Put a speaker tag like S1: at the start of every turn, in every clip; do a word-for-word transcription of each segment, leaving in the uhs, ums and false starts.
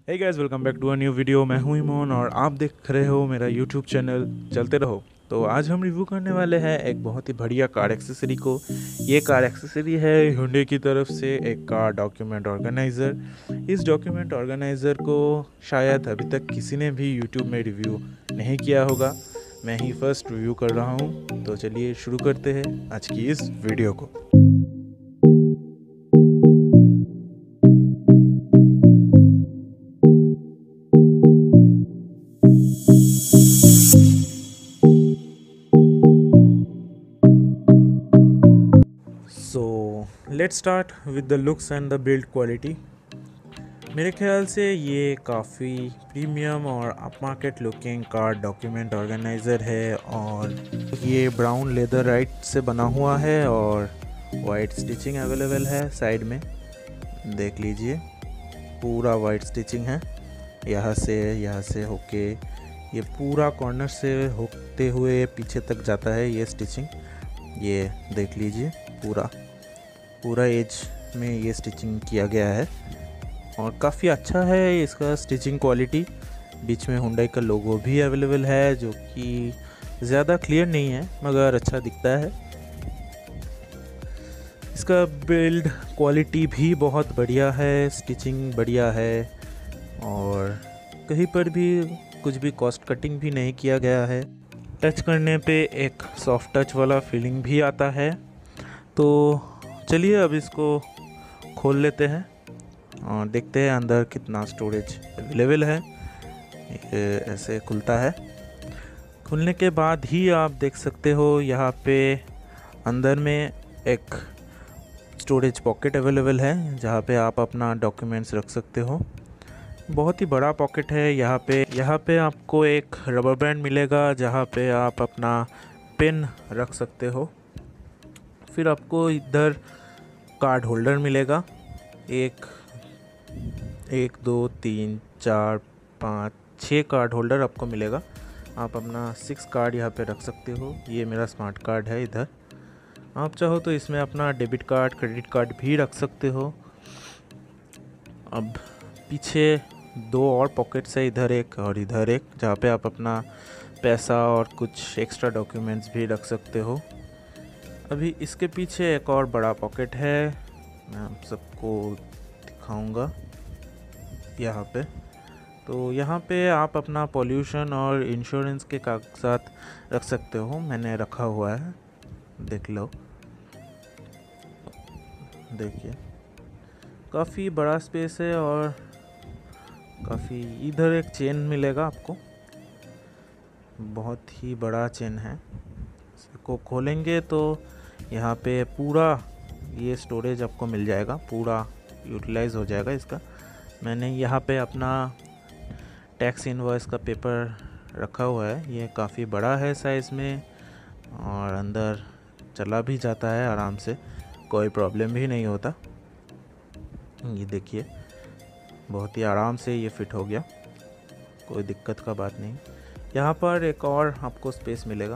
S1: Hey guys, welcome back to a new video. मैं हूं ईमोन और आप देख रहे हो मेरा यूट्यूब चैनल चलते रहो। तो आज हम रिव्यू करने वाले हैं एक बहुत ही बढ़िया कार एक्सेसरी को। ये कार एक्सेसरी है Hyundai की तरफ से एक कार डॉक्यूमेंट ऑर्गेनाइज़र। इस डॉक्यूमेंट ऑर्गेनाइज़र को शायद अभी तक किसी ने भी यूट्यूब में रिव्यू नहीं किया होगा। मैं ही फर्स्ट रिव्यू कर रहा हूँ। तो चलिए शुरू करते हैं आज की इस वीडियो को। So let's start with the looks and the build quality. मेरे ख्याल से ये काफ़ी प्रीमियम और upmarket looking car document organiser है और ये ब्राउन लेदर राइट से बना हुआ है और वाइट स्टिचिंग अवेलेबल है साइड में। देख लीजिए, पूरा वाइट स्टिचिंग है। यहाँ से यहाँ से होके ये पूरा कॉर्नर से होते हुए पीछे तक जाता है ये स्टिचिंग। ये देख लीजिए, पूरा पूरा एज में ये स्टिचिंग किया गया है और काफ़ी अच्छा है इसका स्टिचिंग क्वालिटी। बीच में Hyundai का लोगो भी अवेलेबल है जो कि ज़्यादा क्लियर नहीं है मगर अच्छा दिखता है। इसका बिल्ड क्वालिटी भी बहुत बढ़िया है, स्टिचिंग बढ़िया है और कहीं पर भी कुछ भी कॉस्ट कटिंग भी नहीं किया गया है। टच करने पे एक सॉफ्ट टच वाला फीलिंग भी आता है। तो चलिए अब इसको खोल लेते हैं और देखते हैं अंदर कितना स्टोरेज अवेलेबल है। ये ऐसे खुलता है। खुलने के बाद ही आप देख सकते हो यहाँ पे अंदर में एक स्टोरेज पॉकेट अवेलेबल है जहाँ पे आप अपना डॉक्यूमेंट्स रख सकते हो। बहुत ही बड़ा पॉकेट है। यहाँ पे यहाँ पे आपको एक रबर बैंड मिलेगा जहाँ पे आप अपना पेन रख सकते हो। फिर आपको इधर कार्ड होल्डर मिलेगा। एक एक दो तीन चार पाँच छः कार्ड होल्डर आपको मिलेगा। आप अपना सिक्स कार्ड यहाँ पे रख सकते हो। ये मेरा स्मार्ट कार्ड है इधर। आप चाहो तो इसमें अपना डेबिट कार्ड क्रेडिट कार्ड भी रख सकते हो। अब पीछे दो और पॉकेट्स है, इधर एक और इधर एक, जहाँ पे आप अपना पैसा और कुछ एक्स्ट्रा डॉक्यूमेंट्स भी रख सकते हो। अभी इसके पीछे एक और बड़ा पॉकेट है, मैं आप सबको दिखाऊंगा यहाँ पे। तो यहाँ पे आप अपना पॉल्यूशन और इंश्योरेंस के कागजात रख सकते हो। मैंने रखा हुआ है, देख लो। देखिए, काफ़ी बड़ा स्पेस है और काफ़ी इधर एक चेन मिलेगा आपको, बहुत ही बड़ा चेन है। इसको खोलेंगे तो यहाँ पे पूरा ये स्टोरेज आपको मिल जाएगा, पूरा यूटिलाइज हो जाएगा इसका। मैंने यहाँ पे अपना टैक्स इनवॉइस का पेपर रखा हुआ है। ये काफ़ी बड़ा है साइज़ में और अंदर चला भी जाता है आराम से, कोई प्रॉब्लम भी नहीं होता। ये देखिए, बहुत ही आराम से ये फिट हो गया, कोई दिक्कत का बात नहीं। यहाँ पर एक और आपको स्पेस मिलेगा।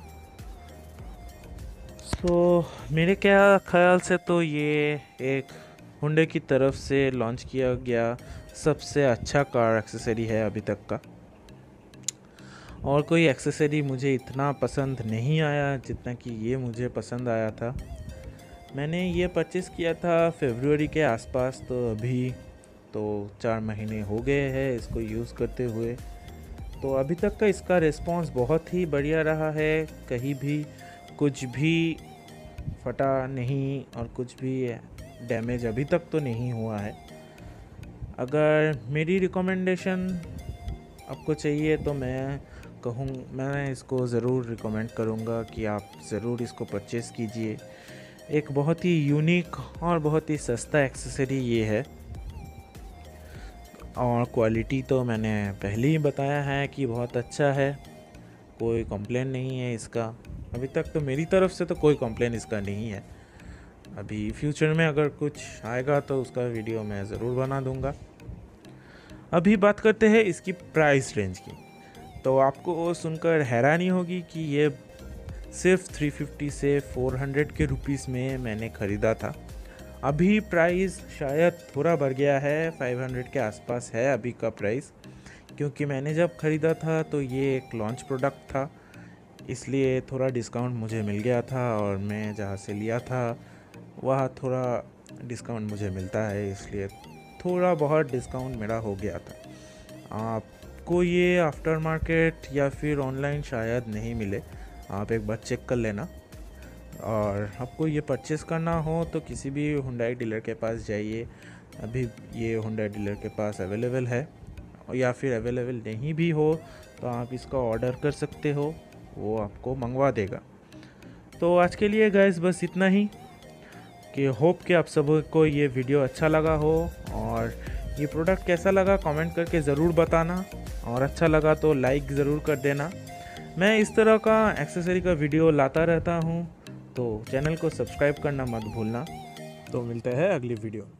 S1: सो so, मेरे क्या ख्याल से तो ये एक Hyundai की तरफ से लॉन्च किया गया सबसे अच्छा कार एक्सेसरी है अभी तक का। और कोई एक्सेसरी मुझे इतना पसंद नहीं आया जितना कि ये मुझे पसंद आया था। मैंने ये परचेज़ किया था फरवरी के आसपास, तो अभी तो चार महीने हो गए हैं इसको यूज़ करते हुए। तो अभी तक का इसका रिस्पांस बहुत ही बढ़िया रहा है। कहीं भी कुछ भी फटा नहीं और कुछ भी डैमेज अभी तक तो नहीं हुआ है। अगर मेरी रिकमेंडेशन आपको चाहिए तो मैं कहूँ मैं इसको ज़रूर रिकमेंड करूँगा कि आप ज़रूर इसको परचेज़ कीजिए। एक बहुत ही यूनिक और बहुत ही सस्ता एक्सेसरी ये है और क्वालिटी तो मैंने पहले ही बताया है कि बहुत अच्छा है, कोई कंप्लेन नहीं है इसका। अभी तक तो मेरी तरफ से तो कोई कंप्लेन इसका नहीं है। अभी फ्यूचर में अगर कुछ आएगा तो उसका वीडियो मैं ज़रूर बना दूंगा। अभी बात करते हैं इसकी प्राइस रेंज की। तो आपको सुनकर हैरानी होगी कि ये सिर्फ तीन सौ पचास से चार सौ के रुपीस में मैंने ख़रीदा था। अभी प्राइस शायद थोड़ा बढ़ गया है, पाँच सौ के आसपास है अभी का प्राइस, क्योंकि मैंने जब ख़रीदा था तो ये एक लॉन्च प्रोडक्ट था, इसलिए थोड़ा डिस्काउंट मुझे मिल गया था और मैं जहाँ से लिया था वहाँ थोड़ा डिस्काउंट मुझे मिलता है, इसलिए थोड़ा बहुत डिस्काउंट मेरा हो गया था। आपको ये आफ्टर मार्केट या फिर ऑनलाइन शायद नहीं मिले, आप एक बार चेक कर लेना। और आपको ये परचेज़ करना हो तो किसी भी हुंडई डीलर के पास जाइए, अभी ये हुंडई डीलर के पास अवेलेबल है, या फिर अवेलेबल नहीं भी हो तो आप इसका ऑर्डर कर सकते हो, वो आपको मंगवा देगा। तो आज के लिए गाइस बस इतना ही, कि होप कि आप सबको ये वीडियो अच्छा लगा हो, और ये प्रोडक्ट कैसा लगा कमेंट करके ज़रूर बताना, और अच्छा लगा तो लाइक ज़रूर कर देना। मैं इस तरह का एक्सेसरी का वीडियो लाता रहता हूँ, तो चैनल को सब्सक्राइब करना मत भूलना। तो मिलते हैं अगली वीडियो।